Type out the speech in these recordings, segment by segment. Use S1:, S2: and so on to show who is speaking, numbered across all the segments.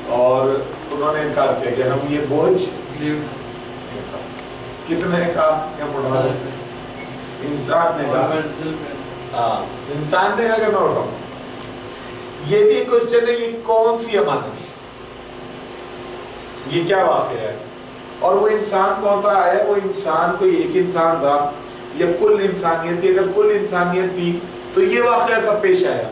S1: اور انہوں نے انکار کیا کہ ہم یہ بوجھ کس نے کہا کہ ہم اٹھا سکتے ہیں؟ انسان نے کہا، انسان نے کہا کہ میں اٹھاؤں. یہ بھی کوشچن ہے، یہ کون سی امانت ہے، یہ کیا واقعہ ہے، اور وہ انسان کون تھا؟ آیا وہ انسان کوئی ایک انسان تھا یا کل انسانیت تھی؟ اگر کل انسانیت تھی تو یہ واقعہ کب پیش آیا؟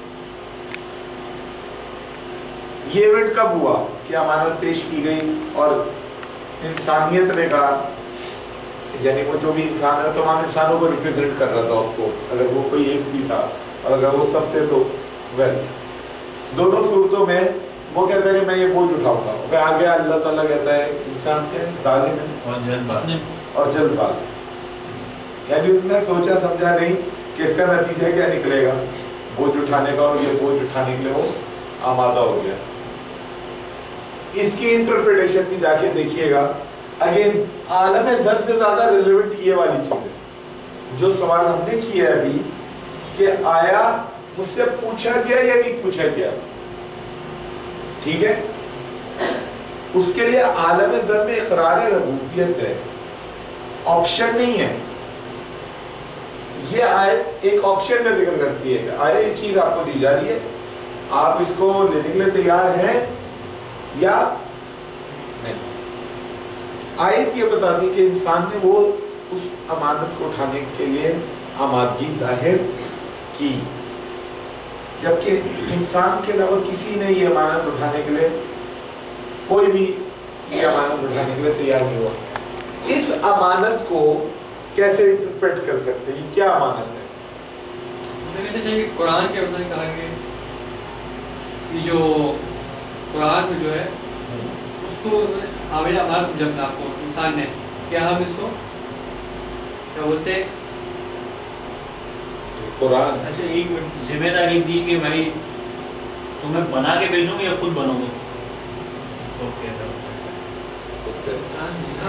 S1: یہ ایونٹ کب ہوا کہ امانت پیش کی گئی اور انسانیت نے کہا، یعنی وہ جو بھی انسان ہے تمام انسانوں کو ریپریزنٹ کر رہا تھا آف کورس، اگر وہ کوئی ایک بھی تھا اور اگر وہ سب تھے تو ویل دونوں صورتوں میں وہ کہتا ہے کہ میں یہ بوجھ اٹھاؤں گا. پھر آگے اللہ تعالیٰ کہتا ہے انسان کیا ہے؟ ظالم ہے اور جلد باز ہے. یعنی اس نے سوچا سمجھا نہیں کہ اس کا نتیجہ کیا نکلے گا بوجھ اٹھانے کا، اور یہ بوجھ اٹھانے کے لیے وہ آمادہ ہو گیا. اس کی انٹرپریٹیشن بھی جا کے دیکھیے گا. اگین عالم زر سے زیادہ ریلیونٹ یہ والی چیز ہے جو سوال ہم نے کیا ہے ابھی کہ آیا مجھ سے پوچھا گیا یا نہیں پوچھا گیا. ٹھیک ہے، اس کے لیے عالم زر میں اقرار ربوبیت ہے، آپشن نہیں ہے. یہ آیت ایک آپشن کا ذکر کرتی ہے کہ آیا یہ چیز آپ کو دی جا رہی ہے، آپ اس کو لینے کے لیے تیار ہیں یا نہیں. آیت یہ بتاتی ہے کہ انسان نے وہ اس امانت کو اٹھانے کے لیے آمادگی ظاہر کی، جبکہ انسان کے علاوہ کسی نے یہ امانت اٹھانے کے لیے، کوئی بھی یہ امانت اٹھانے کے لیے تیار نہیں ہوا. اس امانت کو کیسے انٹرپریٹ کر سکتے ہیں؟ یہ کیا امانت ہے؟
S2: قرآن کے اندر کہا کہ یہ جو قرآن میں جو ہے اس کو حامل امانت سمجھا اپنے آپ کو انسان نے، کیا ہم اس کو کیا بولتے ہیں
S1: قرآن
S3: ایسے ایک ذمہ داری دی کہ بھائی تمہیں بنا کے بھیجوں یا خود بنو گے، تو کیسا بن سکتا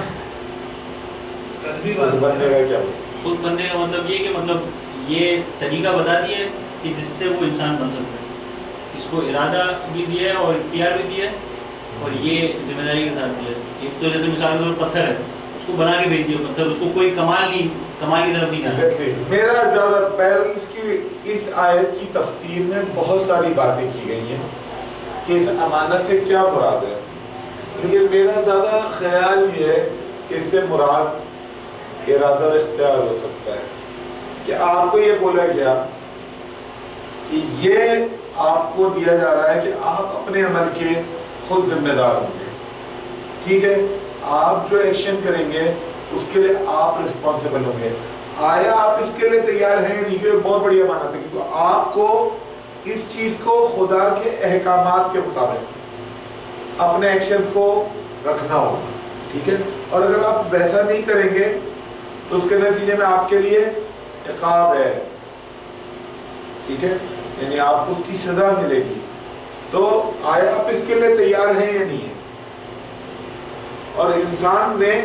S3: ہے؟
S1: خود بننے کا کیا؟
S3: خود بننے کا مطلب یہ کہ مطلب یہ طریقہ بتا دیا ہے کہ جس سے وہ انسان بن سکتا ہے. اس کو ارادہ بھی دیا ہے اور اختیار بھی دیا ہے اور یہ ذمہ داری کے ساتھ دیا ہے. ایک تو جیسے مثال کے طور پر پتھر ہے، اس کو بنا کے بھیج دیا پتھر، اس کو کوئی کمال کی طرف نہیں جانا.
S1: میرا زیادہ پیرنٹس کی اس آیت کی تفسیر میں بہت ساری باتیں کی گئی ہیں کہ اس امانت سے کیا مراد ہے، لیکن میرا زیادہ خیال یہ ہے کہ اس سے مراد ارادہ اور اختیار ہو سکتا ہے. کہ آپ کو یہ بولا گیا کہ یہ آپ کو دیا جا رہا ہے کہ آپ اپنے عمل کے خود ذمہ دار ہوں گے. ٹھیک ہے، آپ جو ایکشن کریں گے اس کے لیے آپ رسپانسیبل ہوں گے. آیا آپ اس کے لیے تیار ہیں؟ نہیں، کہ بہت بڑی امانت ہے کیونکہ آپ کو اس چیز کو خدا کے احکامات کے مطابق اپنے ایکشنز کو رکھنا ہوگا. ٹھیک ہے، اور اگر آپ ویسا نہیں کریں گے تو اس کے نتیجے میں آپ کے لیے عقاب ہے. ٹھیک ہے، یعنی آپ کو اس کی سزا ملے گی. تو آیا آپ اس کے لیے تیار ہیں یا نہیں ہے؟ اور انسان نے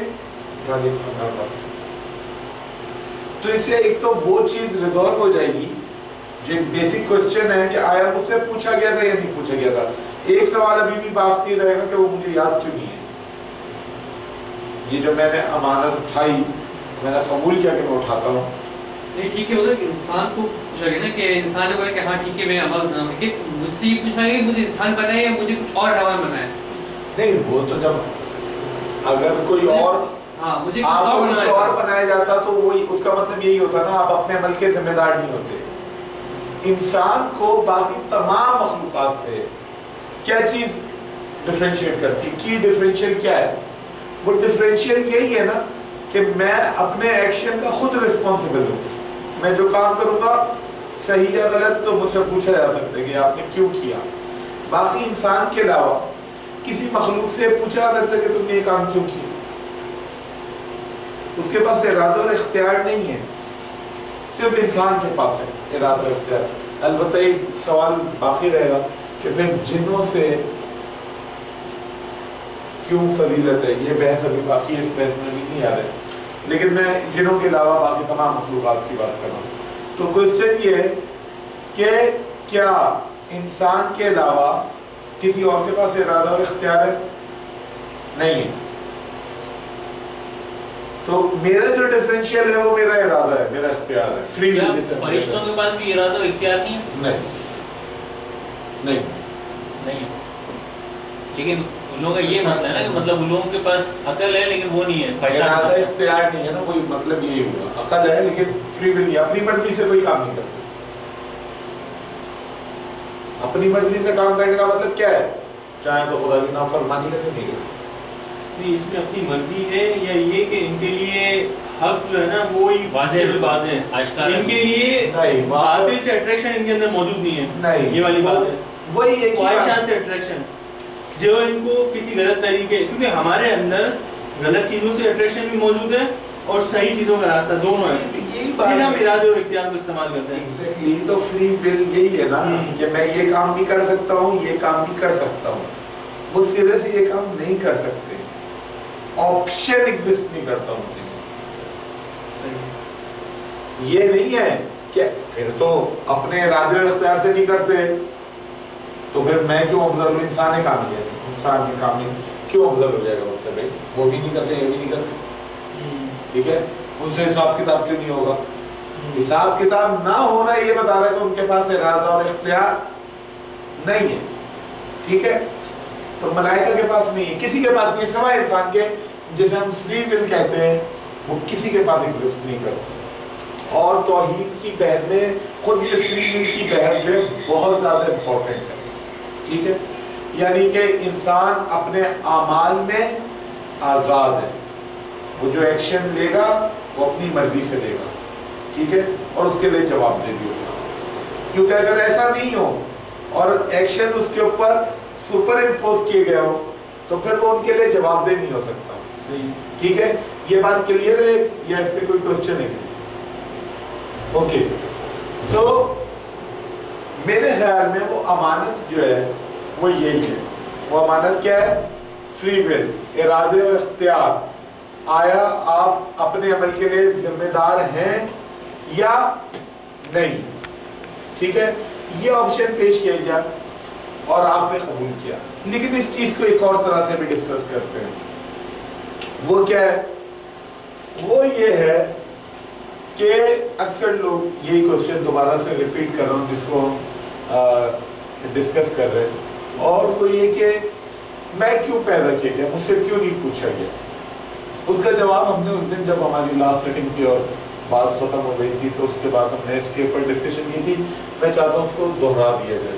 S1: تو اس سے ایک تو وہ چیز ریزالو ہو جائے گی جو ایک بیسک کوسچن ہے کہ آیا مجھ سے پوچھا گیا تھا یا نہیں پوچھا گیا تھا. ایک سوال ابھی بھی باقی رہے گا کہ وہ مجھے یاد کیوں نہیں ہے. یہ جو میں نے امانت اٹھائی، میں نے قبول کیا کہ میں اٹھاتا ہوں.
S2: نہیں ٹھیک ہے، ادھر انسان کو پوچھا گیا نا کہ انسان نے بولا کہ ہاں ٹھیک ہے میں عمل بناؤں، کہ مجھ سے یہ پوچھا گیا کہ مجھے انسان بنائے یا مجھے کچھ اور حیوان بنائے.
S1: نہیں، وہ تو جب اگر کوئی اور آپ کو کچھ اور بنایا جاتا تو وہ اس کا مطلب یہی ہوتا نا آپ اپنے عمل کے ذمہ دار نہیں ہوتے. انسان کو باقی تمام مخلوقات سے کیا چیز ڈفرینشیٹ کرتی ہے؟ کی ڈفرینشیل کیا ہے؟ وہ ڈفرینشیل یہی ہے نا کہ میں اپنے ایکشن کا خود رسپانسیبل ہوں. میں جو کام کروں گا صحیح یا غلط تو مجھ سے پوچھا جا سکتا ہے کہ آپ نے کیوں کیا. باقی انسان کے علاوہ کسی مخلوق سے پوچھا جا سکتا ہے کہ تم نے یہ کام کیوں کیا. اس کے پاس ارادہ اور اختیار نہیں ہے، صرف انسان کے پاس ہے ارادہ اور اختیار. البتہ ایک سوال باقی رہے گا کہ پھر جنوں سے کیوں فضیلت ہے. یہ بحث ابھی باقی ہے، اس بحث میں بھی نہیں آ رہے، لیکن میں جنوں کے علاوہ باقی تمام مخلوقات کی بات کر رہا ہوں. تو کوسچن یہ ہے کہ کیا انسان کے علاوہ کسی اور کے پاس ارادہ اور اختیار ہے؟ نہیں ہے. تو میرا جو ڈفرینشیل ہے وہ میرا ارادہ ہے، میرا اختیار ہے. Free will.
S3: فرشتوں کے پاس بھی ارادہ اور اختیار نہیں ہے؟
S1: نہیں.
S3: لیکن ان لوگوں کا یہ مسئلہ ہے نا کہ مطلب ان لوگوں کے پاس عقل ہے لیکن وہ نہیں ہے،
S1: ارادہ اختیار نہیں ہے نا، کوئی مطلب یہی ہوا. عقل ہے لیکن فری ول نہیں، اپنی مرضی سے کوئی کام نہیں کر سکتا. اپنی مرضی سے کام کرنے کا مطلب کیا ہے؟ چاہے تو خدا کی نافرمانی کرے، نہیں کر سکتے.
S4: نہیں، اس میں اپنی مرضی ہے یا یہ کہ ان کے لیے حق جو ہے نا وہی واضح ہے، ان کے لیے باطل سے اٹریکشن ان کے اندر موجود نہیں ہے.
S1: نہیں،
S4: یہ والی بات ہے،
S1: وہی ہے
S4: خواہشات سے اٹریکشن جو ان کو کسی غلط طریقے، کیونکہ ہمارے اندر غلط چیزوں سے اٹریکشن بھی موجود ہے اور صحیح چیزوں کا راستہ دونوں ہے.
S1: یہی
S4: پھر ہم ارادے اور اختیار کو استعمال کرتے ہیں.
S1: ایگزیکٹلی. تو فری ول یہی ہے نا کہ میں یہ کام بھی کر سکتا ہوں، یہ کام بھی کر سکتا ہوں. وہ سرے سے یہ کام نہیں کر سکتے، آپشن ایگزسٹ نہیں کرتا ان کے لیے. یہ نہیں ہے کہ پھر تو اپنے ارادے اور اختیار سے نہیں کرتے تو پھر میں کیوں افضل ہوں؟ انسان ہے کام کیا، انسان کے کام نہیں کیوں افضل ہو جائے گا اس سے؟ بھائی وہ بھی نہیں کرتے، یہ بھی نہیں کرتے، ٹھیک ہے. ان سے حساب کتاب کیوں نہیں ہوگا؟ حساب کتاب نہ ہونا یہ بتا رہا ہے کہ ان کے پاس ارادہ اور اختیار نہیں ہے، ٹھیک ہے. تو ملائکہ کے پاس نہیں ہے، کسی کے پاس نہیں، سوائے انسان کے جسے ہم فری ول کہتے ہیں، وہ کسی کے پاس ایگزسٹ نہیں کرتا. اور توحید کی بحث میں خود یہ فری ول کی بحث جو ہے بہت زیادہ امپورٹنٹ ہے، ٹھیک ہے. یعنی کہ انسان اپنے اعمال میں آزاد ہے، وہ جو ایکشن لے گا وہ اپنی مرضی سے لے گا، ٹھیک ہے، اور اس کے لیے جواب دہ بھی ہوگا. کیونکہ اگر ایسا نہیں ہو اور ایکشن اس کے اوپر سپر امپوز کیے گئے ہو تو پھر وہ ان کے لیے جواب دہ نہیں ہو سکتا. ٹھیک ہے، یہ بات کلیئر ہے یا اس پہ کوئی کوشچن ہے؟ اوکے. تو میرے خیال میں وہ امانت جو ہے وہ یہی ہے. وہ امانت کیا ہے؟ فری ول، ارادے اور اختیار. آیا آپ اپنے عمل کے لیے ذمہ دار ہیں یا نہیں؟ ٹھیک ہے، یہ آپشن پیش کیا گیا اور آپ نے قبول کیا. لیکن اس چیز کو ایک اور طرح سے بھی ڈسکس کرتے ہیں. وہ کیا ہے؟ وہ یہ ہے کہ اکثر لوگ یہی کوشچن دوبارہ سے ریپیٹ کر رہا ہوں جس کو ہم ڈسکس کر رہے ہیں، اور وہ یہ کہ میں کیوں پیدا کیا گیا، مجھ سے کیوں نہیں پوچھا گیا. اس کا جواب ہم نے اس دن جب ہماری لاسٹ سیٹنگ تھی اور بات ختم ہو گئی تھی تو اس کے بعد ہم نے اس کے اوپر ڈسکشن کی تھی. میں چاہتا ہوں اس کو دوہرا دیا جائے.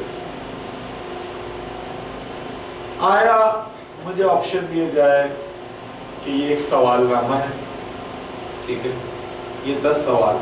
S1: آیا مجھے آپشن دیا جائے کہ یہ ایک سوال نامہ ہے، ٹھیک ہے، یہ 10 سوال،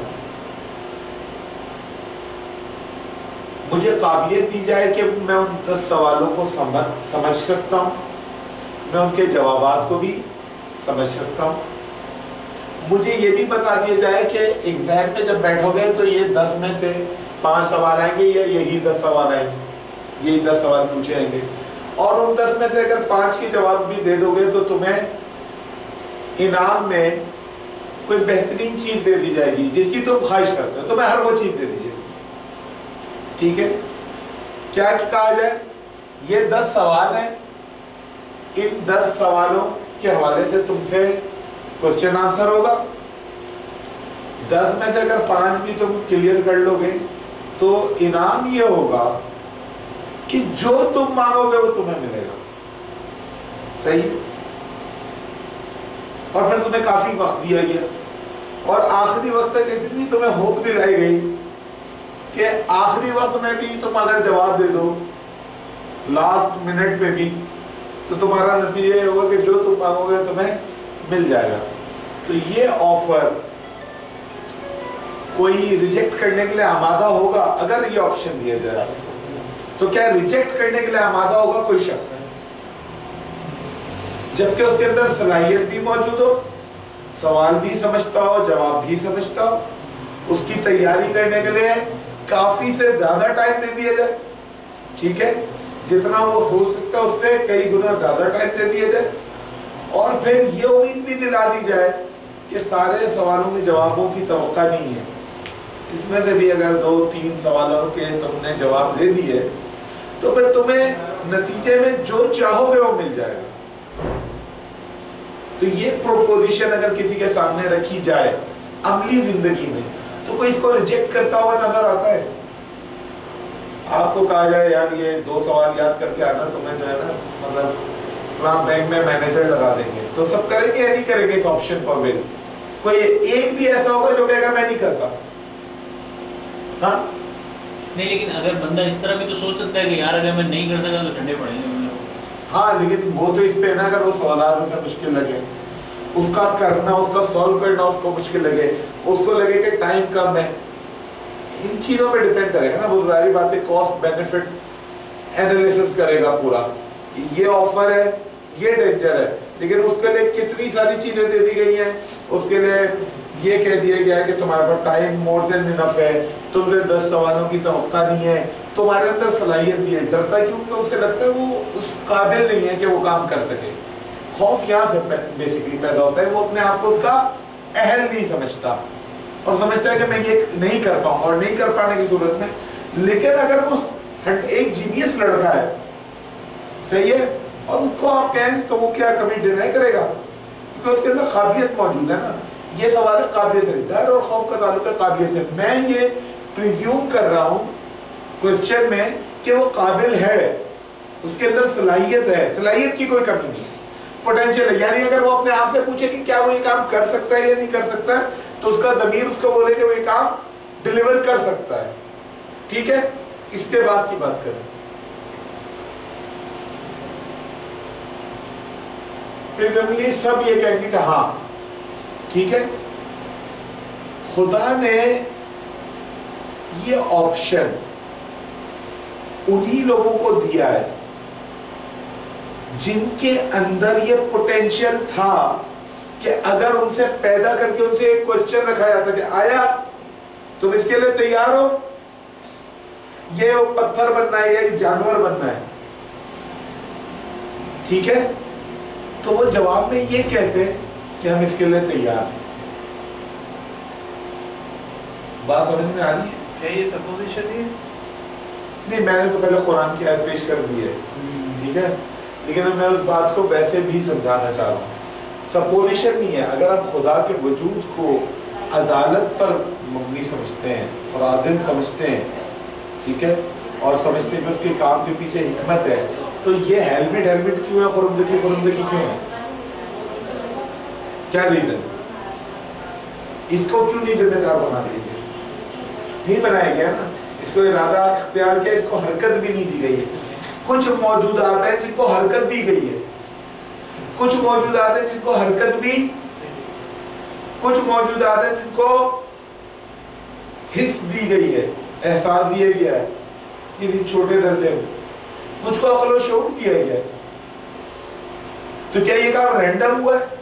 S1: مجھے قابلیت دی جائے کہ میں ان 10 سوالوں کو سمجھ سکتا ہوں، میں ان کے جوابات کو بھی سمجھ سکتا ہوں. مجھے یہ بھی بتا دیا جائے کہ ایگزام میں جب بیٹھو گے تو یہ 10 میں سے 5 سوال آئیں گے یا یہی 10 سوال آئیں گے، یہی 10 سوال پوچھے آئیں گے، اور ان 10 میں سے اگر 5 کے جواب بھی دے دو گے تو تمہیں انعام میں کوئی بہترین چیز دے دی جائے گی جس کی تم خواہش کرتے ہو، تمہیں ہر وہ چیز دے دی جائے گی. ٹھیک ہے، کیا کہا جائے؟ یہ 10 سوال ہیں، ان 10 سوالوں کے حوالے سے تم سے کوسچن آنسر ہوگا. 10 میں سے اگر 5 بھی تم کلیئر کر لو گے تو انعام یہ ہوگا کہ جو تم مانگو گے وہ تمہیں ملے گا. صحیح ہے، اور پھر تمہیں کافی وقت دیا گیا اور آخری وقت تک اتنی تمہیں ہوپ دلائی گئی کہ آخری وقت میں بھی تم اگر جواب دے دو لاسٹ منٹ میں بھی تو تمہارا نتیجہ یہ ہوگا کہ جو تم مانگو گے تمہیں مل جائے گا. تو یہ آفر کوئی ریجیکٹ کرنے کے لیے آمادہ ہوگا اگر یہ آپشن دیا جائے؟ تو کیا ریجیکٹ کرنے کے لیے آمادہ ہوگا کوئی شخص؟ جبکہ اس کے اندر صلاحیت بھی موجود ہو، سوال بھی سمجھتا ہو، جواب بھی سمجھتا ہو، اس کی تیاری کرنے کے لیے کافی سے زیادہ ٹائم دے دیا جائے. ٹھیک ہے، جتنا وہ سوچ سکتا ہے اس سے کئی گنا زیادہ ٹائم دے دیا جائے، اور پھر یہ امید بھی دلا دی جائے کہ سارے سوالوں کے جوابوں کی توقع نہیں ہے، اس میں سے بھی اگر 2-3 سوالوں کے تم نے جواب دے دیے تو پھر تمہیں نتیجے میں جو چاہو گے وہ مل جائے گا. تو یہ پروپوزیشن اگر کسی کے سامنے رکھی جائے عملی زندگی میں تو کوئی اس کو ریجیکٹ کرتا ہوا نظر آتا ہے؟ آپ کو کہا جائے یار یہ 2 سوال یاد کر کے آنا, تمہیں جو ہے نا مطلب فلاں بینک میں مینیجر لگا دیں گے, تو سب کریں گے یا نہیں کریں گے اس آپشن کو اویل؟ کوئی ایک بھی ایسا ہوگا جو کہے گا میں نہیں کرتا؟ ہاں
S3: نہیں, لیکن اگر بندہ اس طرح بھی تو سوچ سکتا ہے کہ یار اگر میں نہیں کر سکا تو ٹھنڈے پڑیں گے.
S1: ہاں لیکن وہ تو اس پہ نا, اگر وہ سوالات اسے مشکل لگے, اس کا کرنا, اس کا سولو کرنا اس کو مشکل لگے, اس کو لگے کہ ٹائم کم ہے, ان چیزوں پہ ڈیپینڈ کرے گا نا. وہ ظاہری بات ہے کاسٹ بینیفٹ انالیسس کرے گا پورا کہ یہ آفر ہے, یہ ڈینجر ہے, لیکن اس کے لیے کتنی ساری چیزیں دے دی گئی ہیں. اس کے لیے یہ کہہ دیا گیا ہے کہ تمہارے پاس ٹائم مور دین انف ہے, تم سے 10 سوالوں کی توقع نہیں ہے, تمہارے اندر صلاحیت بھی ہے. ڈرتا ہے کیونکہ اسے لگتا ہے وہ اس قابل نہیں ہے کہ وہ کام کر سکے. خوف یہاں سے بیسیکلی پیدا ہوتا ہے, وہ اپنے آپ کو اس کا اہل نہیں سمجھتا اور سمجھتا ہے کہ میں یہ نہیں کر پاؤں, اور نہیں کر پانے کی صورت میں. لیکن اگر وہ ایک جینیس لڑکا ہے, صحیح ہے, اور اس کو آپ کہیں تو وہ کیا کبھی ڈینائی کرے گا؟ کیونکہ اس کے اندر قابلیت موجود ہے نا. یہ سوال ہے قابلیت سے, ڈر اور خوف کا تعلق ہے قابلیت سے. میں یہ پریزیوم کر رہا ہوں کوسچن میں کہ وہ قابل ہے, اس کے اندر صلاحیت ہے, صلاحیت کی کوئی کمی نہیں, پوٹینشیل ہے. یعنی اگر وہ اپنے آپ سے پوچھے کہ کیا وہ یہ کام کر سکتا ہے یا نہیں کر سکتا ہے, تو اس کا ضمیر اس کو بولے کہ وہ یہ کام ڈیلیور کر سکتا ہے. ٹھیک ہے, اس کے بعد کی بات کریں. پریزملی سب یہ کہیں گے کہ ہاں ٹھیک ہے, خدا نے یہ آپشن انہی لوگوں کو دیا ہے جن کے اندر یہ پوٹینشیل تھا کہ اگر ان سے پیدا کر کے ان سے ایک کوسچن رکھا جاتا کہ آیا تم اس کے لیے تیار ہو, یہ پتھر بننا ہے یا یہ جانور بننا ہے, ٹھیک ہے, تو وہ جواب میں یہ کہتے ہیں کہ ہم اس کے لیے تیار ہیں. بات سمجھ میں آ رہی ہے؟
S4: کیا یہ سپوزیشن ہے؟
S1: نہیں, میں نے تو پہلے قرآن کی آیت پیش کر دی ہے, ٹھیک ہے, لیکن میں اس بات کو ویسے بھی سمجھانا چاہ رہا ہوں. سپوزیشن نہیں ہے. اگر ہم خدا کے وجود کو عدالت پر مبنی سمجھتے ہیں اور عادل سمجھتے ہیں, ٹھیک ہے, اور سمجھتے ہیں کہ اس کے کام کے پیچھے حکمت ہے, تو یہ ہیلمٹ کیوں ہے, خرمدکی کیوں ہے, کیا ریزن؟ اس کو کیوں نہیں ذمہ دار بنا دیجیے؟ نہیں بنایا گیا نا, اس کو ارادہ اختیار کیا, اس کو حرکت بھی نہیں دی گئی ہے. کچھ موجودات ہیں جن کو حرکت دی گئی ہے, کچھ موجودات ہیں جن کو حرکت بھی, کچھ موجودات ہیں جن کو حس دی گئی ہے, احساس دیا گیا ہے کسی چھوٹے درجے میں, کچھ کو عقل و شعور دیا گیا ہے. تو کیا یہ کام رینڈم ہوا ہے؟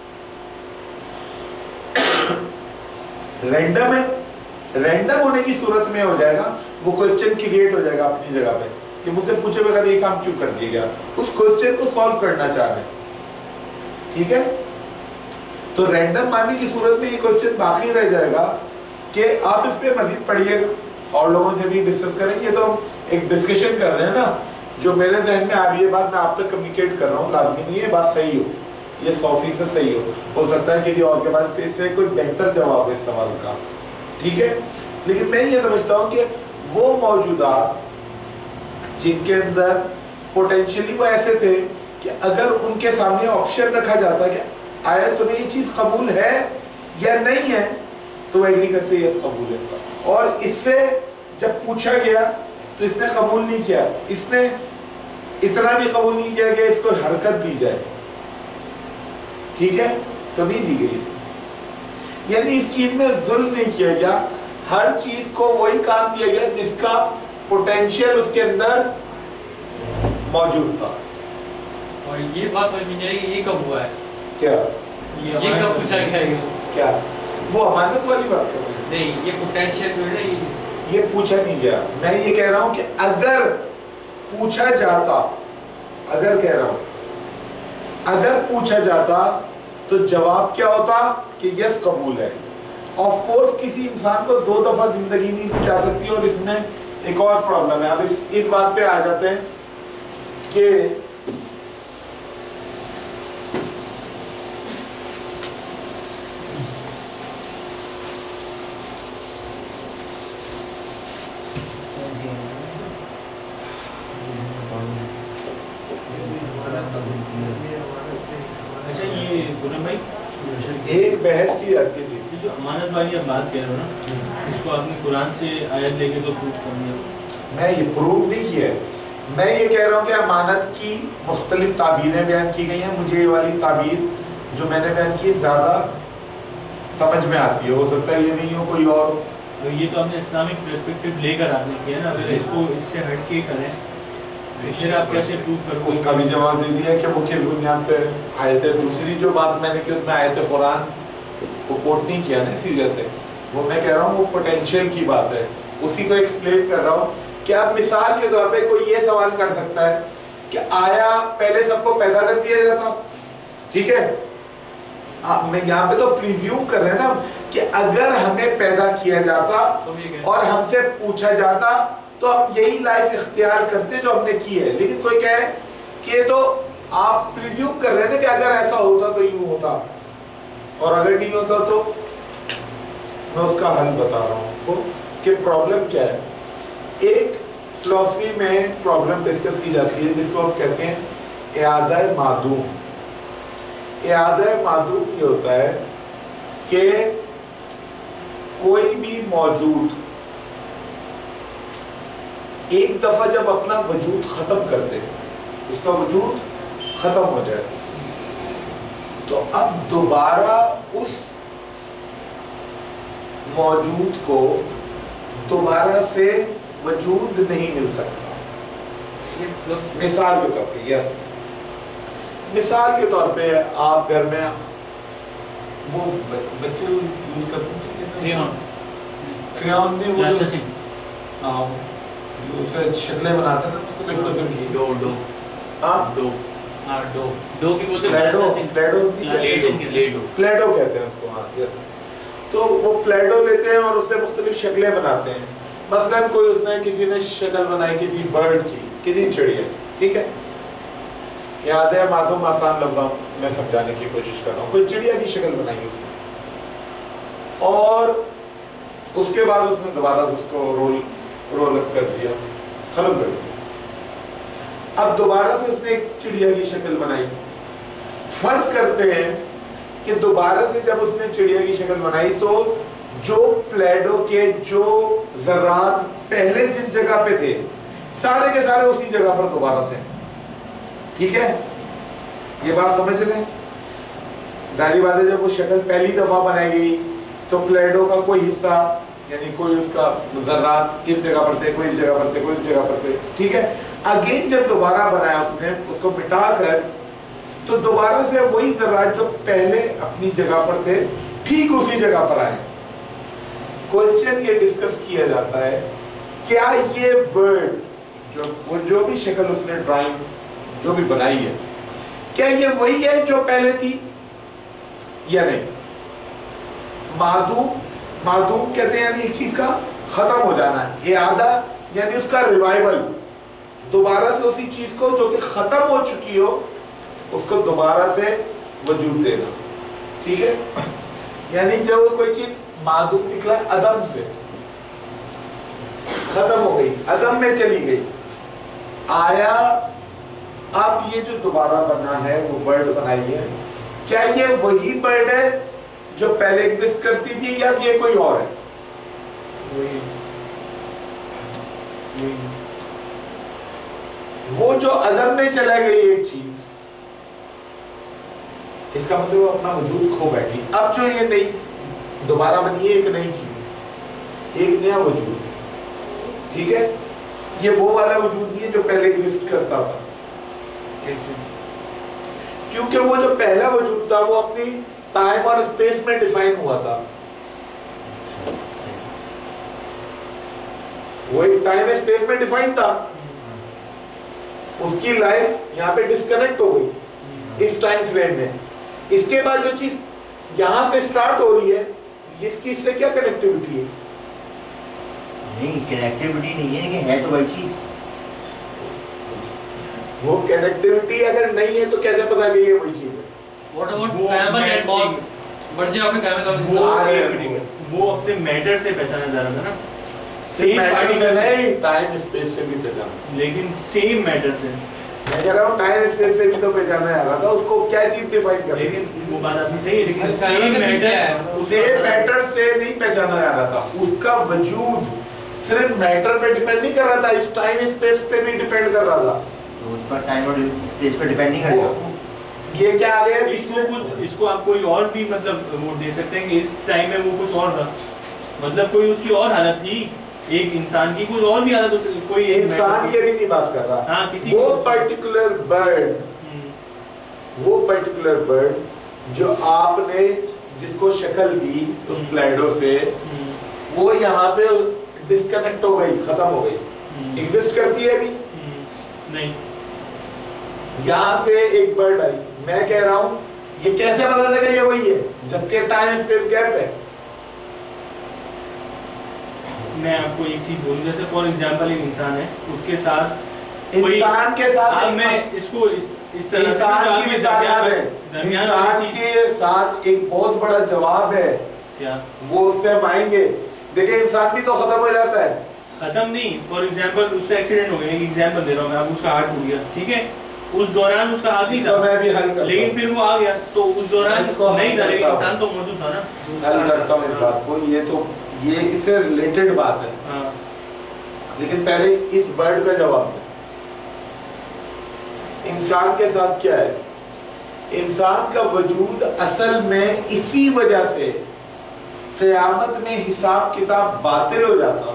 S1: رینڈم ہے. رینڈم ہونے کی صورت میں ہو جائے گا, وہ کوسچن کریٹ ہو جائے گا اپنی جگہ پہ کہ مجھ سے پوچھے بغیر یہ کام کیوں کر دیا گیا, اس کوسچن کو سالو کرنا چاہ رہے ہیں, ٹھیک ہے. تو رینڈم ماننے کی صورت میں یہ کوسچن باقی رہ جائے گا کہ آپ اس پہ مزید پڑھیے گا اور لوگوں سے بھی ڈسکس کریں گے. تو ہم ایک ڈسکشن کر رہے ہیں نا, جو میرے ذہن میں آ رہی ہے بات میں آپ تک کمیونیکیٹ کر رہا ہوں, لازمی نہیں ہے بات صحیح ہو, یہ 100% صحیح ہو سکتا ہے کسی اور کے پاس اس سے کوئی بہتر جواب ہے اس سوال کا, ٹھیک ہے. لیکن میں یہ سمجھتا ہوں کہ وہ موجودات جن کے اندر پوٹینشیلی وہ ایسے تھے کہ اگر ان کے سامنے آپشن رکھا جاتا کہ آیا تمہیں یہ چیز قبول ہے یا نہیں ہے, تو وہ ایگری کرتے یس قبول ہے. اور اس سے جب پوچھا گیا تو اس نے قبول نہیں کیا, اس نے اتنا بھی قبول نہیں کیا کہ اس کو حرکت دی جائے, ٹھیک ہے, تو نہیں دی گئی اس. یعنی اس چیز میں ظلم نہیں کیا گیا, ہر چیز کو وہی کام دیا گیا جس کا پوٹینشیل اس کے اندر موجود تھا.
S2: اور یہ بات سمجھ میں نہیں آئی یہ کب ہوا ہے,
S1: کیا
S2: یہ کب پوچھا گیا ہے,
S1: کیا وہ امانت والی بات کر رہے ہیں؟
S2: نہیں, یہ پوٹینشیل جو ہے
S1: یہ پوچھا نہیں گیا. میں یہ کہہ رہا ہوں کہ اگر پوچھا جاتا, اگر کہہ رہا ہوں اگر پوچھا جاتا تو جواب کیا ہوتا کہ یس قبول ہے. آف کورس کسی انسان کو 2 دفعہ زندگی نہیں جا سکتی اور اس میں ایک اور پرابلم ہے. اب اس بات پہ آ جاتے ہیں کہ ایک بحث کی جاتی ہے
S4: جو امانت والی آپ بات کہہ رہے ہو نا، اس کو آپ نے قرآن سے آیت لے کے تو پروف کر دیا.
S1: میں یہ پروف نہیں کیا ہے، میں یہ کہہ رہا ہوں کہ امانت کی مختلف تعبیریں بیان کی گئی ہیں. مجھے یہ والی تعبیر جو میں نے بیان کی زیادہ سمجھ میں آتی ہے، ہو سکتا ہے یہ نہیں ہو کوئی اور.
S4: یہ تو آپ نے اسلامک پرسپیکٹیو لے کر آپ نے کیا نا، اگر اس کو اس سے ہٹ کے کریں پھر آپ کیسے پروف کرو؟
S1: اس کا بھی جواب دے دیا کہ وہ کس بنیاد پہ آیت. دوسری جو بات میں نے کی اس میں آیت قرآن کو کوٹ نہیں کیا نا اسی وجہ سے. وہ میں کہہ رہا ہوں وہ پوٹینشیل کی بات ہے، اسی کو ایکسپلین کر رہا ہوں کہ اب مثال کے طور پہ کوئی یہ سوال کر سکتا ہے کہ آیا پہلے سب کو پیدا کر دیا جاتا؟ ٹھیک ہے، میں یہاں پہ تو پریزیوم کر رہے ہیں نا کہ اگر ہمیں پیدا کیا جاتا اور ہم سے پوچھا جاتا تو ہم یہی لائف اختیار کرتے جو ہم نے کی ہے. لیکن کوئی کہے کہ تو آپ پریزیوم کر رہے ہیں کہ اگر ایسا ہوتا تو یوں ہوتا اور اگر نہیں ہوتا تو. میں اس کا حل بتا رہا ہوں کہ پرابلم کیا ہے. ایک فلسفی میں پرابلم ڈسکس کی جاتی ہے جس کو ہم کہتے ہیں اعادہ معدوم. اعادہ معدوم یہ ہوتا ہے کہ کوئی بھی موجود ایک دفعہ جب اپنا وجود ختم کر دے، اس کا وجود ختم ہو جائے، تو اب دوبارہ اس موجود کو دوبارہ سے وجود نہیں مل سکتا. مثال کے طور پہ مثال کے طور پہ آپ گھر میں وہ بچے یوز کرتے ہیں کریون میں وہ اسے شکلیں بناتے ہیں مختلف قسم کی. پلیڈو کہتے ہیں اس کو. ہاں یس. تو وہ پلیڈو لیتے ہیں اور اس سے مختلف شکلیں بناتے ہیں. مثلا کوئی اس نے کسی نے شکل بنائی کسی برڈ کی، کسی چڑیا کی. ٹھیک ہے، یاد ہے معدوم آسان لفظوں میں سمجھانے کی کوشش کر رہا ہوں. کوئی چڑیا کی شکل بنائی اس نے اور اس کے بعد اس نے دوبارہ اس کو رول اپ کر دیا، ختم کر دیا. اب دوبارہ سے اس نے ایک چڑیا کی شکل بنائی. فرض کرتے ہیں کہ دوبارہ سے جب اس نے چڑیا کی شکل بنائی تو جو پلیڈو کے جو ذرات پہلے جس جگہ پہ تھے سارے کے سارے اسی جگہ پر دوبارہ سے. ٹھیک ہے، یہ بات سمجھ لیں. ظاہری بات ہے جب وہ شکل پہلی دفعہ بنائی گئی تو پلیڈو کا کوئی حصہ یعنی کوئی اس کا ذرات اس جگہ پر تھے، کوئی اس جگہ پر تھے، کوئی اس جگہ پر تھے. ٹھیک ہے، اگین جب دوبارہ بنایا اس نے اس کو مٹا کر تو دوبارہ سے وہی ذرات جو پہلے اپنی جگہ پر تھے ٹھیک اسی جگہ پر آئے. کوسچن یہ ڈسکس کیا جاتا ہے کیا یہ برڈ جو بھی شکل اس نے ڈرائنگ جو بھی بنائی ہے کیا یہ وہی ہے جو پہلے تھی یا نہیں. معدوم کہتے ہیں یعنی ایک چیز کا ختم ہو جانا ہے. اعادہ یعنی اس کا ریوائول، دوبارہ سے اسی چیز کو جو کہ ختم ہو چکی ہو اس کو دوبارہ سے وجود دینا. ٹھیک ہے، یعنی جب کوئی چیز معدوم نکلا عدم سے، ختم ہو گئی، عدم میں چلی گئی، آیا اب یہ جو دوبارہ بنا ہے وہ برڈ بنائی ہے، کیا یہ وہی برڈ ہے جو پہلے ایگزسٹ کرتی تھی یا یہ کوئی اور ہے؟ وہ جو عدم میں چلا گئی ایک چیز، اس کا مطلب وہ اپنا وجود کھو بیٹھی. اب جو یہ نئی دوبارہ بنی ہے ایک نئی چیز، ایک نیا وجود. ٹھیک ہے، یہ وہ والا وجود نہیں ہے جو پہلے ایگزسٹ کرتا تھا. کیونکہ وہ جو پہلا وجود تھا وہ اپنی ٹائم اور اسپیس میں ڈیفائن ہوا تھا. وہ ایک ٹائم اسپیس میں ڈیفائن تھا، اس کی لائف یہاں پہ ڈسکنیکٹ ہو گئی اس ٹائم فریم میں. اس کے بعد جو چیز یہاں سے سٹارٹ ہو رہی ہے اس کی اس سے کیا کنیکٹیوٹی ہے؟
S5: نہیں کنیکٹیوٹی نہیں ہے کہ ہے تو وہی چیز.
S1: وہ کنیکٹیوٹی اگر نہیں ہے تو کیسے پتا کہ یہ وہی چیز ہے؟
S2: What about قیامت اینڈ موت؟ مرجع آپ نے قیامت اور
S4: وہ اپنے میٹر سے پہچانا جا رہا تھا نا,
S1: سیم پارٹیکل ہے, ٹائم اسپیس سے بھی پہچانا,
S4: لیکن سیم میٹر سے.
S1: میں کہہ رہا ہوں ٹائم اسپیس سے بھی تو پہچانا جا رہا تھا, اس کو کیا چیز ڈیفائن کر,
S4: لیکن وہ بات آپ کی صحیح ہے, لیکن سیم
S1: میٹر سے نہیں پہچانا جا رہا تھا, اس کا وجود صرف میٹر پہ ڈیپینڈ نہیں کر رہا تھا, اس ٹائم اسپیس پہ بھی ڈیپینڈ کر رہا تھا.
S5: تو اس پر ٹائم اور اسپیس پہ ڈیپینڈ نہیں کرے گا.
S1: یہ کیا آ گیا,
S4: اس کو آپ کوئی اور بھی مطلب وہ دے سکتے ہیں کہ اس ٹائم میں وہ کچھ اور تھا, مطلب کوئی اس کی اور حالت تھی, ایک انسان کی کوئی اور بھی حالت, کوئی
S1: انسان کی بھی نہیں بات کر رہا.
S4: ہاں, کسی
S1: وہ پرٹیکولر برڈ جو آپ نے جس کو شکل دی اس پلیڈو سے, وہ یہاں پہ ڈسکنیکٹ ہو گئی, ختم ہو گئی, ایگزسٹ کرتی ہے ابھی
S4: نہیں.
S1: یہاں سے ایک برڈ آئی, میں کہہ رہا ہوں یہ کیسے پتا لگا یہ وہی ہے جبکہ ٹائم اسپیس گیپ ہے.
S4: میں آپ کو ایک چیز بولوں, جیسے فار ایگزامپل ایک انسان ہے, اس کے ساتھ
S1: انسان کے ساتھ
S4: میں اس کو اس طرح
S1: انسان کی مثال ہے, انسان کے ساتھ ایک بہت بڑا جواب ہے
S4: کیا,
S1: وہ اس پہ ہم آئیں گے. دیکھیں انسان بھی تو ختم ہو جاتا ہے,
S4: ختم نہیں. فار ایگزامپل اس کا ایکسیڈنٹ ہو گیا, ایک ایگزامپل دے رہا ہوں میں, اب اس کا ہارٹ ٹوٹ گیا, ٹھیک ہے, اس دوران اس کا ہاتھ نہیں تھا,
S1: میں بھی حل کرتا ہوں,
S4: لیکن پھر وہ آ گیا, تو اس دوران نہیں تھا, لیکن انسان تو موجود تھا نا.
S1: حل کرتا ہوں اس بات کو, یہ تو یہ اس سے ریلیٹڈ بات ہے, لیکن پہلے اس برڈ کا جواب ہے. انسان کے ساتھ کیا ہے, انسان کا وجود اصل میں اسی وجہ سے قیامت میں حساب کتاب باطل ہو جاتا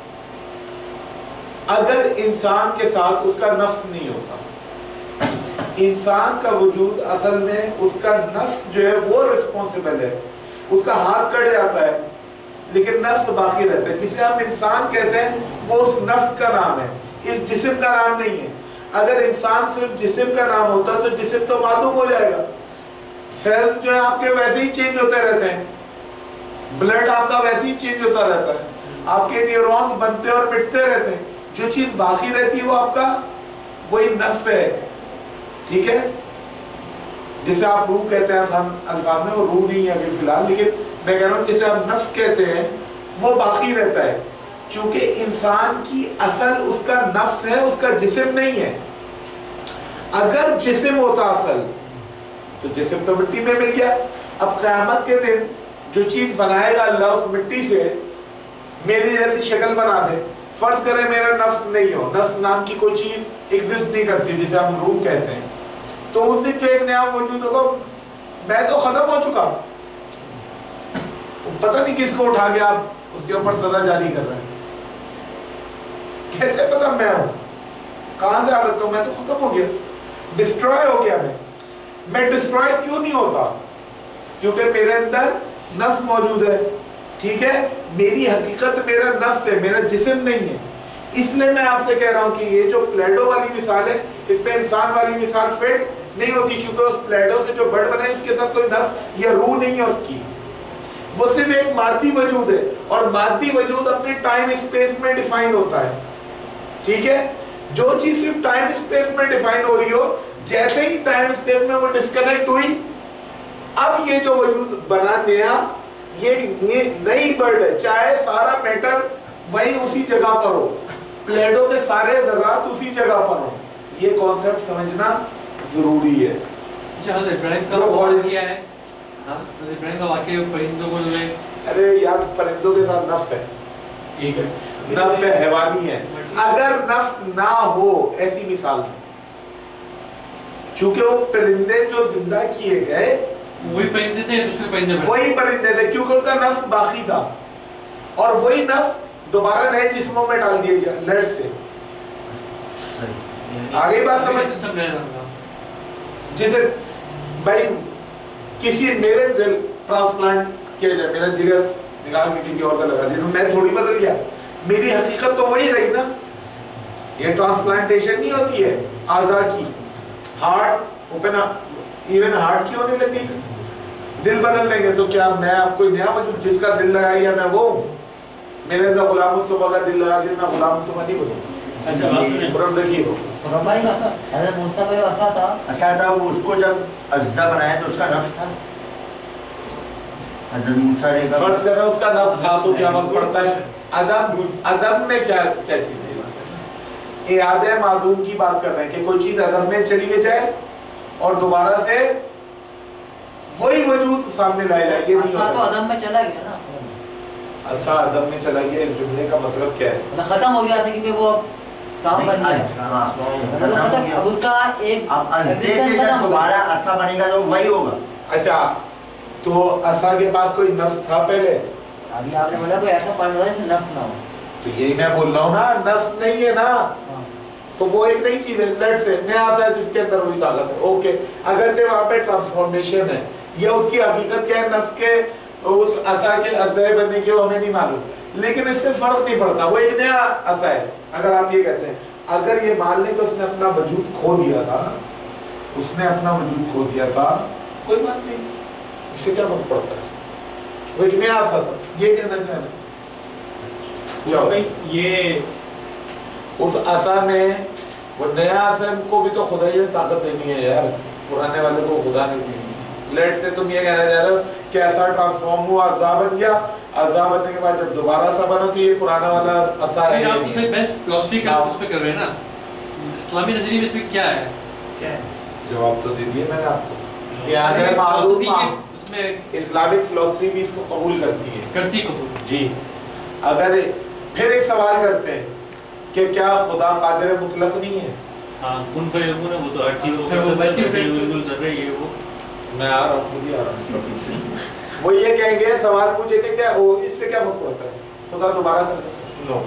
S1: اگر انسان کے ساتھ اس کا نفس نہیں ہوتا. انسان کا وجود اصل میں اس کا نفس جو ہے وہ رسپانسبل ہے, اس کا ہاتھ کٹ جاتا ہے لیکن نفس باقی رہتا ہے, جسے ہم انسان کہتے ہیں وہ اس نفس کا نام ہے, اس جسم کا نام نہیں ہے. اگر انسان صرف جسم کا نام ہوتا تو جسم تو معدوم ہو جائے گا. سیلز جو ہے آپ کے ویسے ہی چینج ہوتے رہتے ہیں, بلڈ آپ کا ویسے ہی چینج ہوتا رہتا ہے, آپ کے نیورونز بنتے اور مٹتے رہتے ہیں, جو چیز باقی رہتی ہے وہ آپ کا وہی نفس ہے, ٹھیک ہے. جسے آپ روح کہتے ہیں آسان الفاظ میں, وہ روح نہیں ہے ابھی فی الحال, لیکن میں کہہ رہا ہوں جسے آپ نفس کہتے ہیں وہ باقی رہتا ہے, چونکہ انسان کی اصل اس کا نفس ہے, اس کا جسم نہیں ہے. اگر جسم ہوتا اصل تو جسم تو مٹی میں مل گیا. اب قیامت کے دن جو چیز بنائے گا اللہ اس مٹی سے میری جیسی شکل بنا دے, فرض کریں میرا نفس نہیں ہو, نفس نام کی کوئی چیز ایگزسٹ نہیں کرتی جسے ہم روح کہتے ہیں, تو اس دن جو ایک نیا موجود ہوگا, میں تو ختم ہو چکا, پتہ نہیں کس کو اٹھا کے آپ اس کے اوپر سزا جاری کر رہے ہیں. کیسے پتا میں ہوں, کہاں سے آ سکتا ہوں, میں تو ختم ہو گیا, ڈسٹروائے ہو گیا. میں ڈسٹروائے کیوں نہیں ہوتا, کیونکہ میرے اندر نفس موجود ہے, ٹھیک ہے, میری حقیقت میرا نفس ہے, میرا جسم نہیں ہے. اس لیے میں آپ سے کہہ رہا ہوں کہ یہ جو پلیٹو والی مثال ہے اس پہ انسان والی مثال فٹ نہیں ہوتی, کیونکہ اس پلیٹو سے جو برڈ بنا ہے اس کے ساتھ کوئی نفس یا روح نہیں ہے اس کی, وہ صرف ایک مادی وجود ہے, اور مادی وجود اپنے ٹائم اسپیس میں ڈیفائن ہوتا ہے, ٹھیک ہے. جو چیز صرف ٹائم اسپیس میں ڈیفائن ہو رہی ہو, جیسے ہی ٹائم اسپیس میں وہ ڈسکنیکٹ ہوئی, اب یہ جو وجود بنا نیا, یہ ایک نئی برڈ ہے, چاہے سارا میٹر وہی اسی جگہ پر ہو, پلیٹو کے سارے ذرات اسی جگہ پر ہو. یہ کانسیپٹ سمجھنا ضروری ہے.
S2: حضرت ابراہیم کا واقعہ کیا ہے, حضرت ابراہیم کا واقعہ پرندوں کو جو ہے,
S1: ارے یار پرندوں کے ساتھ نفس ہے, ٹھیک ہے, نفس ہے, حیوانی ہے. اگر نفس نہ ہو ایسی مثال ہے, چونکہ وہ پرندے جو زندہ کیے گئے
S2: وہی پرندے تھے, دوسرے پرندے
S1: وہی پرندے تھے, کیونکہ ان کا نفس باقی تھا, اور وہی نفس دوبارہ نئے جسموں میں ڈال دیا گیا لیٹ سے. آگے بات سمجھ, جیسے بھائی کسی میرے دل ٹرانسپلانٹ کیا جائے, میرا جگر نکال کے کسی اور کا لگا دیا, میں تھوڑی بدل گیا, میری حقیقت تو وہی رہی نا. یہ ٹرانسپلانٹیشن نہیں ہوتی ہے اعضاء کی, ہارٹ اوپن, ایون ہارٹ کی ہونے لگی, دل بدل لیں گے تو کیا میں آپ کو نیا وجود جس کا دل لگا گیا میں وہ ہوں؟ मेरे अंदर गुलाम मुस्तफा का दिल लगा दिया, मैं गुलाम मुस्तफा नहीं बनूंगा।
S4: अच्छा बात सुनिए,
S1: पुरम देखिए हो
S6: भाई हज़रत मूसा का जो असा था,
S5: वो उसको जब अज़दा बनाया तो उसका नफ्स था। हज़रत मूसा ने कहा
S1: फर्ज कर रहा उसका नफ्स था तो क्या वक्त पड़ता है? अदब में क्या क्या चीज है? इआदे मादूम की बात कर रहे हैं कि कोई चीज अदब में चली जाए और दोबारा से वही वजूद सामने लाई जाए, ये नहीं
S6: असा तो
S1: होता।
S6: अदब में चला गया ना,
S1: असा अदब में चला गया, इस जुमले का मतलब क्या है?
S6: मतलब खत्म हो गया था क्योंकि वो सांप बन गया।
S5: हाँ,
S6: मतलब खत्म, अब उसका एक
S5: अब अज़दे से
S6: existence खत्म
S5: जब
S6: हो गया।
S5: दोबारा असा बनेगा तो वही होगा।
S1: अच्छा, तो असा के पास कोई नफ्स था पहले?
S6: अभी आपने बोला कोई ऐसा पॉइंट होगा जिसमें नफ्स ना हो।
S1: तो यही मैं बोल रहा हूँ ना, नफ्स नहीं है ना,
S6: हाँ।
S1: तो वो एक नई चीज है, लेट से नया सा है जिसके अंदर वही ताकत है। ओके, अगरचे वहां पे ट्रांसफॉर्मेशन है, या उसकी हकीकत क्या है, नफ्स के उस असा के अज़दे बनने की वो हमें नहीं मालूम, लेकिन इससे फर्क नहीं पड़ता, वो एक नया असा है। अगर आप ये कहते हैं, अगर ये मान लें कि उसने अपना वजूद खो दिया था, उसने अपना वजूद खो दिया था, कोई बात नहीं, इससे क्या फर्क पड़ता है? वो एक नया असा था, ये कहना चाह रहे
S4: तो भाई ये
S1: उस असा में वो नया असा को भी तो खुदा ही ने ताकत देनी है यार, पुराने वाले को खुदा ने दी। लेट से तुम ये कहना चाह रहे हो कि ऐसा ट्रांसफॉर्म हुआ, अज़ा बन गया, अज़ा बनने के बाद जब दोबारा सा बना तो ये पुराना वाला असा है।
S2: आप उसमें बेस्ट फिलॉसफी का उस पे कर रहे हैं ना, इस्लामी नजरिए में इसमें क्या है?
S4: क्या है?
S1: जवाब तो दे दिया मैंने आपको। याद है मालूम
S2: उसमें
S1: इस्लामिक फिलॉसफी भी इसको कबूल करती है।
S2: करती कबूल
S1: जी, अगर फिर एक सवाल करते हैं कि क्या खुदा कादिर मुतलक नहीं है?
S3: हाँ, कुन फयकून है, वो तो हर चीज को
S2: फिर वो वैसे ही
S3: बिल्कुल कर रहे हैं वो।
S1: मैं आ रहा हूँ, खुद ही आ रहा हूँ। वो ये कहेंगे, सवाल पूछे कि क्या वो इससे क्या फर्क होता है, खुदा दोबारा कर सकता है? नो,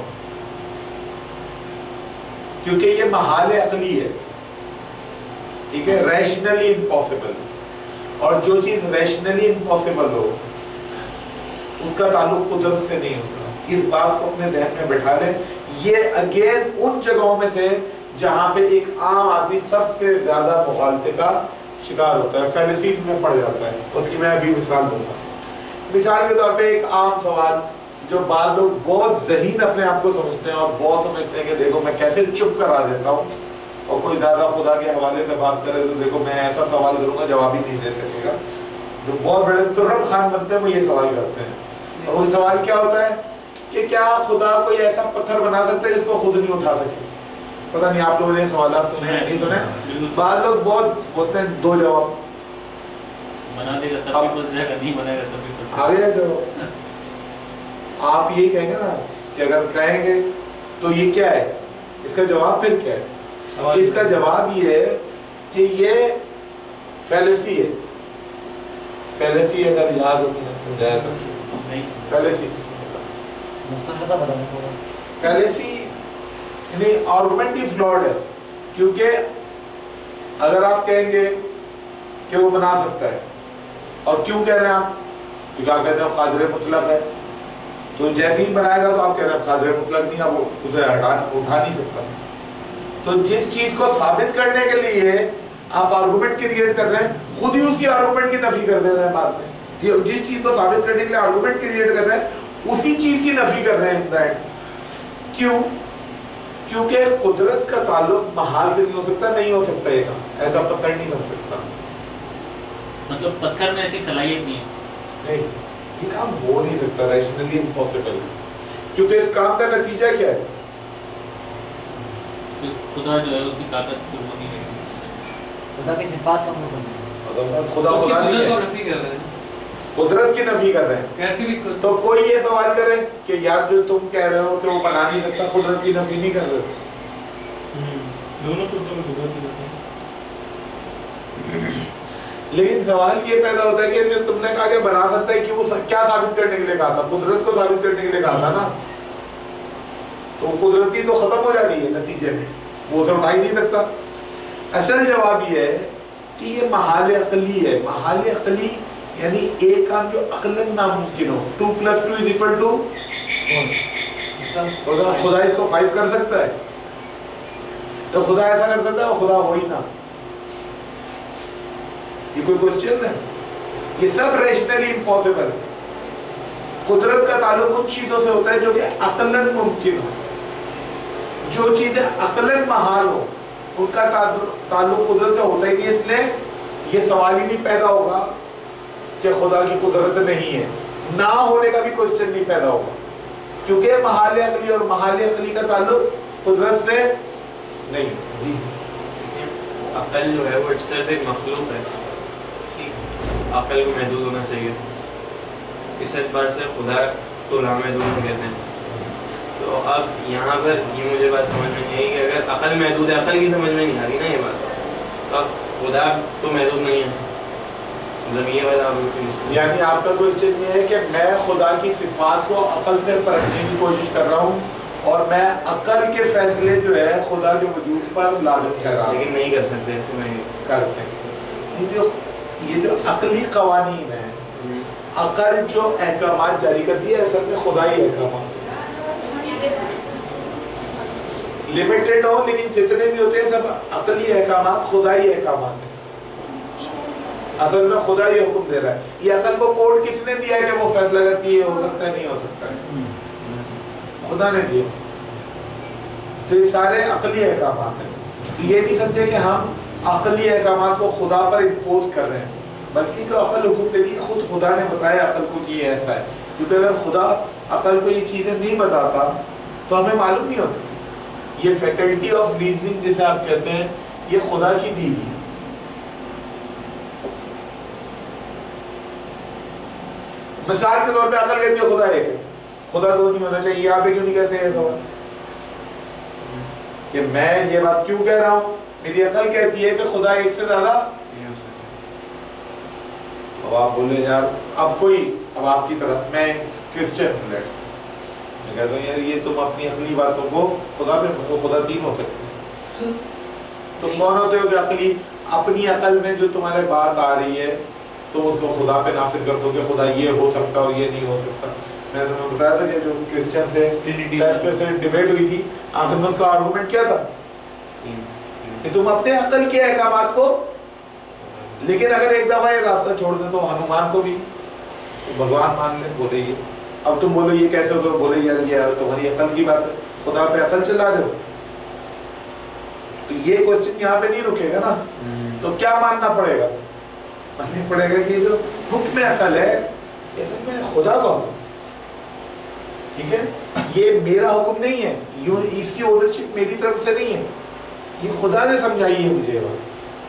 S1: क्योंकि ये महाल अकली है, ठीक है, रैशनली इम्पॉसिबल। और जो चीज रैशनली इम्पॉसिबल हो उसका ताल्लुक कुदरत से नहीं होता। इस बात को अपने जहन में बैठा लें। ये अगेन उन जगहों में से जहां पे एक आम आदमी सबसे ज्यादा मुखालते का शिकार होता है, फैलिसीज में पड़ जाता है। उसकी मैं अभी मिसाल दूंगा। मिसाल के तौर पे एक आम सवाल जो बाद लोग बहुत ज़हीन अपने आप को समझते हैं और बहुत समझते हैं कि देखो मैं कैसे चुप करा देता हूँ, और कोई ज़्यादा खुदा के हवाले से बात करे तो देखो मैं ऐसा सवाल करूँगा जवाब ही नहीं दे सकेगा। जो बहुत बड़े तुर्रम खान बनते हैं वो ये सवाल करते हैं। और वो सवाल क्या होता है कि क्या खुदा कोई ऐसा पत्थर बना सकता है जिसको खुद नहीं उठा सके? पता नहीं आप लोगों ने सवाल सुने हैं नहीं सुने? बाद लोग बहुत बोलते हैं दो जवाब,
S3: बना देगा तब भी बच जाएगा, नहीं बनाएगा तब भी बच जाएगा।
S1: आगे जो आप यही कहेंगे ना कि अगर कहेंगे तो ये क्या है, इसका जवाब फिर क्या है? इसका जवाब ये है कि ये फैलेसी है। फैलेसी अगर याद हो मैंने समझाया था,
S3: नहीं
S1: फैलेसी फैलेसी यानी आर्गुमेंट ही फ्लॉड है। क्योंकि अगर आप कहेंगे कि वो बना सकता है, और क्यों कह रहे हैं आप? क्योंकि आप कहते हैं कादिर मुतलक है, तो जैसे ही बनाएगा तो आप कह रहे हैं कादिर मुतलक नहीं है, वो उसे उठा नहीं सकता। तो जिस चीज को साबित करने के लिए आप आर्गुमेंट क्रिएट कर रहे हैं, खुद ही उसी आर्गुमेंट की नफी कर दे रहे हैं बाद में। ये जिस चीज को साबित करने के लिए आर्गुमेंट क्रिएट कर रहे हैं उसी चीज की नफी कर रहे हैं इन द एंड। क्यों? क्योंकि कुदरत का ताल्लुक महाल से नहीं हो सकता, नहीं हो सकता ये काम, ऐसा पत्थर नहीं बन सकता।
S3: मतलब पत्थर में ऐसी सलाहियत नहीं है।
S1: नहीं, ये काम हो नहीं सकता, रैशनली इम्पॉसिबल। क्योंकि इस काम का नतीजा क्या है?
S3: कि खुदा जो है उसकी ताकत तो वो नहीं रहेगी,
S6: खुदा की सिफात का मतलब
S1: खुदा खुदा नहीं है,
S2: नफी कर रहे हैं,
S1: कुदरत की नफी कर रहे हैं।
S2: कैसे भी
S1: तो कोई ये सवाल करे कि यार जो तुम कह रहे हो कि वो बना नहीं सकता, कुदरत की नफी नहीं कर रहे हो।
S4: दोनों सूत्रों में कुदरत की नफी।
S1: लेकिन सवाल ये पैदा होता है कि जो तुमने कहा कि बना सकता है, क्यों क्या साबित करने के लिए कहा था? कुदरत को साबित करने के लिए कहा था ना। तो कुदरती तो खत्म हो जाती है नतीजे में, वो उसे उठा ही नहीं सकता। असल जवाब ये है कि ये महाल अकली है। महाल अकली यानी एक काम जो अकलन नामुमकिन हो। 2 + 2 = खुदा इसको 5 कर सकता है? तो खुदा ऐसा कर सकता है और खुदा हो ही ना, ये कोई क्वेश्चन है? ये सब रैशनली इम्पॉसिबल है। قدرت کا تعلق ان چیزوں سے ہوتا ہے جو کہ عقلاً ممکن ہو. جو چیزیں عقلاً محال ہو ان کا تعلق قدرت سے ہوتا ہی نہیں. اس لیے یہ سوال ہی نہیں پیدا ہوگا کہ خدا کی قدرت نہیں ہے. نہ ہونے کا بھی کوشچن نہیں پیدا ہوگا, کیونکہ محال عقلی اور محال عقلی کا تعلق قدرت سے نہیں. جی
S4: عقل جو ہے وہ صرف ایک مخلوق ہے, عقل کو محدود ہونا چاہیے. اس اعتبار سے خدا تو لامحدود کہتے ہیں. تو اب یہاں پر یہ مجھے بات سمجھ میں نہیں آئی کہ اگر عقل محدود ہے, عقل کی سمجھ میں نہیں آ رہی نا یہ بات, تو اب خدا تو محدود نہیں ہے. مطلب یہ بات آپ
S1: یعنی آپ کا کوشچن یہ ہے کہ میں خدا کی صفات کو عقل سے پرکھنے کی کوشش کر رہا ہوں اور میں عقل کے فیصلے جو ہے خدا کے وجود پر لازم ٹھہرا ہوں.
S4: لیکن نہیں کر سکتے ایسے میں
S1: کرتے ہیں. یہ جو عقلی قوانین ہیں, عقل جو احکامات جاری کرتی ہے اصل میں خدائی احکامات لمیٹڈ ہو, لیکن جتنے بھی ہوتے ہیں سب عقلی احکامات خدائی احکامات ہیں. اصل میں خدا یہ حکم دے رہا ہے. یہ عقل کو کوڈ کس نے دیا ہے کہ وہ فیصلہ کرتی ہے ہو سکتا ہے نہیں ہو سکتا ہے؟ خدا نے دیا. تو یہ سارے عقلی احکامات ہیں. تو یہ نہیں سمجھے کہ ہم عقلی احکامات کو خدا پر امپوز کر رہے ہیں, بلکہ جو عقل حکم دے دی خود خدا نے بتایا عقل کو کہ یہ ایسا ہے. کیونکہ اگر خدا عقل کو یہ چیزیں نہیں بتاتا تو ہمیں معلوم نہیں ہوتا. یہ فیکلٹی آف ریزننگ جسے آپ کہتے ہیں یہ خدا کی دی ہوئی ہے. مثال کے طور پہ عقل کہتی ہے خدا ایک ہے, خدا دو نہیں ہونا چاہیے. آپ کیوں نہیں کہتے ہیں سوال کہ میں یہ بات کیوں کہہ رہا ہوں؟ میری عقل کہتی ہے کہ خدا ایک سے زیادہ. اب آپ بولے یار اب کوئی اب آپ کی طرح میں کرسچن ہوں, میں کہتا ہوں یار یہ تم اپنی اپنی باتوں کو خدا پہ خدا تین ہو سکتے ہیں. تم کون ہوتے ہو کہ عقلی اپنی عقل میں جو تمہارے بات آ رہی ہے تم اس کو خدا پہ نافذ کر دو کہ خدا یہ ہو سکتا اور یہ نہیں ہو سکتا. میں نے تمہیں بتایا تھا کہ جو کرسچن سے ڈیبیٹ ہوئی تھی آخر میں اس کا آرگومنٹ کیا تھا کہ تم اپنے عقل کے احکامات کو, لیکن اگر ایک دفعہ یہ راستہ چھوڑ دیں تو ہنومان کو بھی بھگوان مان لیں. بولے یہ اب تم بولو یہ کیسے ہوتا ہے, بولے یار تمہاری عقل کی بات ہے, خدا پہ عقل چلا رہے ہو. تو یہ کوشچن یہاں پہ نہیں رکے گا نا. تو کیا ماننا پڑے گا؟ ماننا پڑے گا کہ جو حکم عقل ہے اصل میں خدا کا حکم, ٹھیک ہے, یہ میرا حکم نہیں ہے, اس کی اونرشپ میری طرف سے نہیں ہے, یہ خدا نے سمجھائی ہے مجھے بات.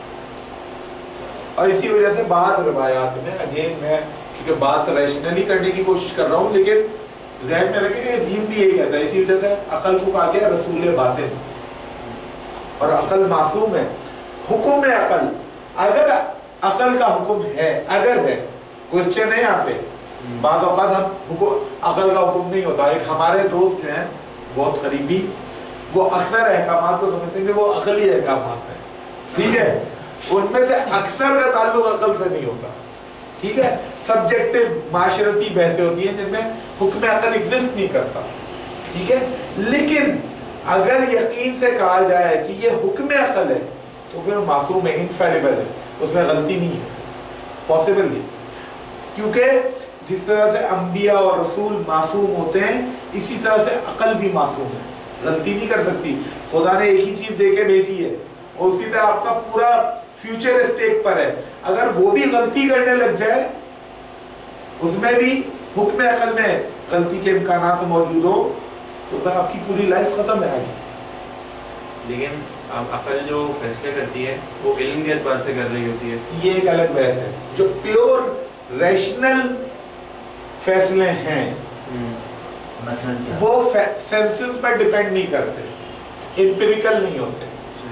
S1: اور اسی وجہ سے بعض روایات میں اگین میں چونکہ بات ریشنلی کرنے کی کوشش کر رہا ہوں لیکن ذہن میں رکھیں کہ دین بھی یہی کہتا ہے. اسی وجہ سے عقل کو کہا گیا رسول باطن, اور عقل معصوم ہے. حکم میں عقل, اگر عقل کا حکم ہے, اگر ہے, کوشچن ہے یہاں پہ. بعض اوقات ہم عقل کا حکم نہیں ہوتا. ایک ہمارے دوست جو ہیں بہت قریبی, وہ اکثر احکامات کو سمجھتے ہیں کہ وہ عقلی احکامات ہیں, ٹھیک ہے, ان میں سے اکثر کا تعلق عقل سے نہیں ہوتا, ٹھیک ہے. سبجیکٹو معاشرتی بحثیں ہوتی ہیں جن میں حکم عقل ایگزسٹ نہیں کرتا, ٹھیک ہے. لیکن اگر یقین سے کہا جائے کہ یہ حکم عقل ہے تو پھر معصوم ہے, انفیلیبل ہے, اس میں غلطی نہیں ہے, پاسبل نہیں. کیونکہ جس طرح سے انبیاء اور رسول معصوم ہوتے ہیں اسی طرح سے عقل بھی معصوم ہے, غلطی نہیں کر سکتی. خدا نے ایک ہی چیز دے کے بھیجی ہے اور اسی پہ آپ کا پورا فیوچر اسٹیک پر ہے. اگر وہ بھی غلطی کرنے لگ جائے, اس میں بھی حکم عقل میں غلطی کے امکانات موجود ہو, تو پھر آپ کی پوری لائف ختم ہے آگے.
S4: لیکن عقل جو فیصلے کرتی ہے وہ علم کے اعتبار سے کر رہی ہوتی ہے. یہ
S1: ایک الگ بحث ہے. جو پیور ریشنل فیصلے ہیں وہ سینسز پر ڈیپینڈ نہیں کرتے, امپیریکل نہیں ہوتے,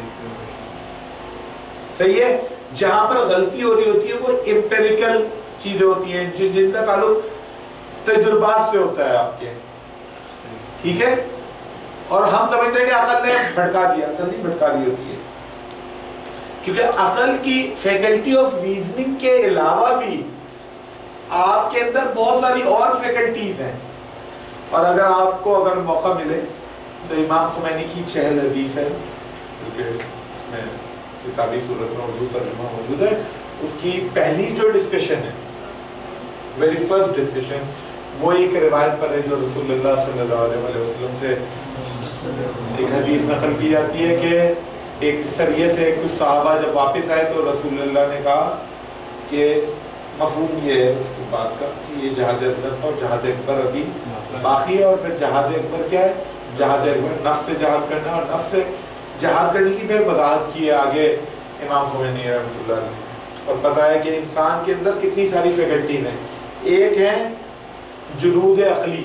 S1: صحیح ہے. جہاں پر غلطی ہو رہی ہوتی ہے وہ امپیریکل چیزیں ہوتی ہیں جن کا تعلق تجربات سے ہوتا ہے آپ کے, ٹھیک ہے. اور ہم سمجھتے ہیں کہ عقل نے بھٹکا دیا, عقل نہیں بھٹکا رہی ہوتی ہے, کیونکہ عقل کی فیکلٹی آف ریزننگ کے علاوہ بھی آپ کے اندر بہت ساری اور فیکلٹیز ہیں. اور اگر آپ کو اگر موقع ملے تو امام خمینی کی 6 حدیث ہے جو کہ اس میں کتابی صورت میں اردو ترجمہ موجود ہے. اس کی پہلی جو ڈسکشن ہے, ویری فرسٹ ڈسکشن, وہ ایک روایت پر ہے جو رسول اللہ صلی اللہ علیہ وسلم سے ایک حدیث نقل کی جاتی ہے کہ ایک سریے سے کچھ صحابہ جب واپس آئے تو رسول اللہ نے کہا کہ مفہوم یہ ہے اس کی بات کا کہ یہ جہاد اصغر تھا اور جہاد اکبر ابھی باقی ہے، اور پھر جہاد اکبر کیا ہے؟ جہاد اکبر نفس سے جہاد کرنا، اور نفس سے جہاد کرنے کی پھر وضاحت کی ہے آگے امام خمینی رحمۃ اللہ علیہ، اور پتہ ہے کہ انسان کے اندر کتنی ساری فیکلٹیز ہیں. ایک ہے جنود عقلی،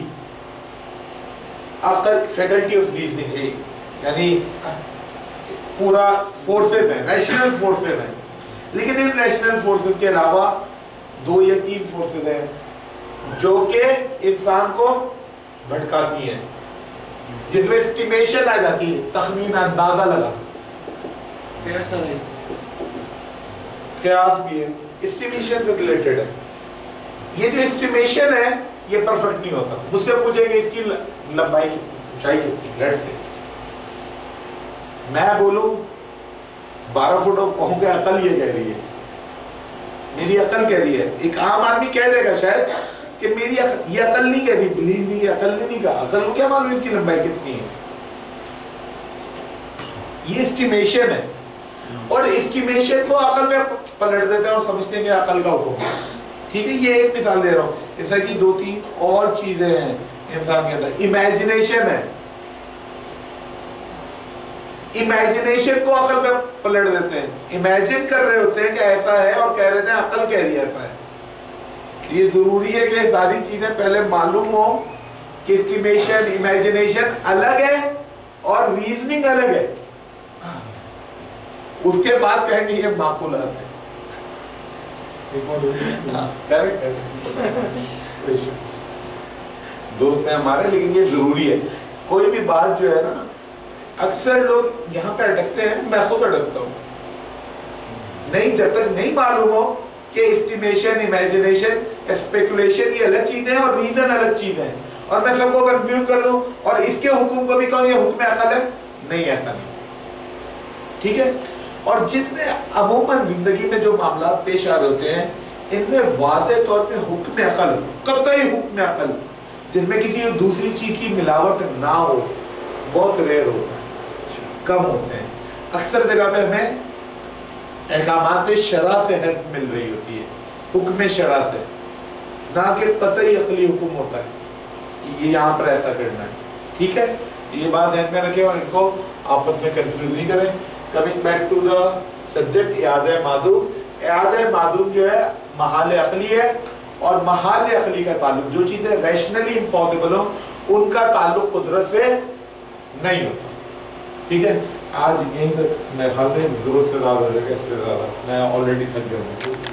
S1: عقل، فیکلٹی آف ریزننگ، یعنی پورا فورسز ہیں، نیشنل فورسز ہیں، لیکن ان نیشنل فورسز کے علاوہ 2 یا 3 فورسز ہیں جو کہ انسان کو بھٹکاتی ہیں، جس میں اسٹیمیشن آ جاتی ہے، تخمین، اندازہ لگا، قیاس بھی ہے، اسٹیمیشن سے ریلیٹڈ ہے. یہ جو اسٹیمیشن ہے یہ پرفیکٹ نہیں ہوتا. مجھ سے پوچھیں گے اس کی لمبائی کی اونچائی کتنی، لیٹ سے میں بولوں 12 فٹ کہوں گے، عقل یہ کہہ رہی ہے، میری عقل کہہ رہی ہے. ایک عام آدمی کہہ دے گا شاید کہ میری عقل، یہ عقل نہیں کہہ رہی، بلیو نہیں، عقل نے نہیں کہا، عقل کو کیا معلوم اس کی لمبائی کتنی ہے. یہ اسٹیمیشن ہے، اور اسٹیمیشن کو عقل میں پلٹ دیتے ہیں اور سمجھتے ہیں کہ عقل کا حکم ہے. ٹھیک ہے، یہ ایک مثال دے رہا ہوں. جیسا کہ 2-3 اور چیزیں ہیں انسان کے اندر. امیجنیشن ہے، امیجنیشن کو عقل پہ پلٹ دیتے ہیں. امیجن کر رہے ہوتے ہیں کہ ایسا ہے اور کہہ رہے ہیں عقل کہہ رہی ہے ایسا ہے. یہ ضروری ہے کہ ساری چیزیں پہلے معلوم ہو کہ اسٹیمیشن، امیجنیشن الگ ہے اور ریزننگ الگ ہے. اس کے بعد کہیں گے یہ معقولات ہے. دوست ہیں ہمارے، لیکن یہ ضروری ہے. کوئی بھی بات جو ہے نا، اکثر لوگ یہاں پہ اٹکتے ہیں، میں خود اٹکتا ہوں. نہیں، جب تک نہیں معلوم ہو کہ اسٹیمیشن، امیجنیشن، اسپیکولیشن یہ الگ چیزیں ہیں اور ریزن الگ چیزیں ہیں، اور میں سب کو کنفیوز کر دوں اور اس کے حکم کو بھی کہوں یہ حکم عقل ہے، نہیں، ایسا نہیں. ٹھیک ہے. اور جتنے عموماً زندگی میں جو معاملات پیش آ رہے ہوتے ہیں ان میں واضح طور پہ حکم عقل، قطعی حکم عقل، جس میں کسی دوسری چیز کی ملاوٹ نہ ہو، بہت ریئر ہوتا ہے، کم ہوتے ہیں. اکثر جگہ پہ ہمیں احکامات شرع سے ہیلپ مل رہی ہوتی ہے، حکم شرع سے، نہ کہ قطعی عقلی حکم ہوتا ہے کہ یہ یہاں پر ایسا کرنا ہے. ٹھیک ہے، یہ بات ذہن میں رکھیں اور ان کو آپس میں کنفیوز نہیں کریں. Coming back to the subject، اعادہ معدوم. اعادہ معدوم جو ہے محال عقلی ہے، اور محال عقلی کا تعلق، جو چیزیں ریشنلی امپاسبل ہوں ان کا تعلق قدرت سے نہیں ہوتا. ٹھیک ہے، آج یہیں تک. میں خیال میں ضرورت سے زیادہ ہو جائے گا، اس سے زیادہ میں آلریڈی تھک گیا ہوں.